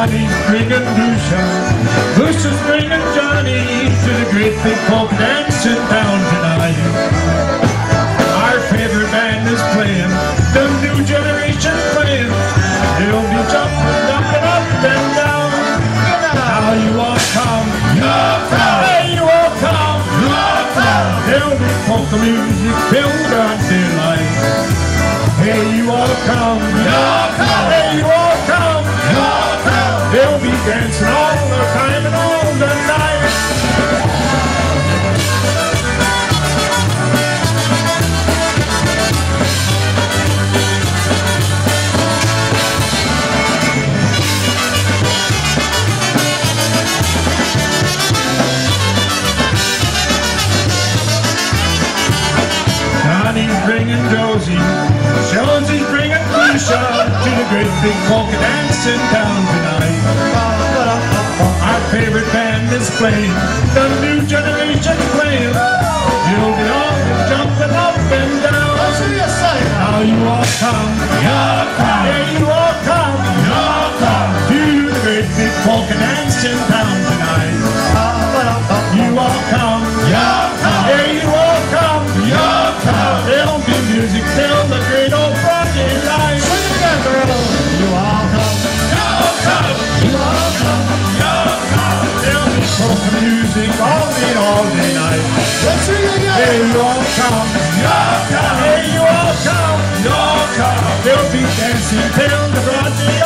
Johnny's bringing Lucia, Lucia's bringing Johnny to the great big folk dance in town tonight. Our favorite band is playing, the new generation playing. They'll be jumping up and down. Now you all come, hey, you all come, there'll be polka music filled on daylight. Hey, you all come, hey, you all come, they'll be dancing all the time and all the night. Johnny's bringing Josie, Josie's bringing Lucia to the great big polka dance in town tonight. Our favorite band is playing, the new generation playing. You'll be all jumping up and down. Now you all come, yeah, you all come, to the great big polka dance in town tonight. You all come, yeah, you all come, there'll be music till the great old broad daylight. Sing it again, Gorilla. You all come, you all come, there'll be polka music all day night. Let's sing it again. Hey, you all come, hey, you all come, there'll be dancing till the broad daylight.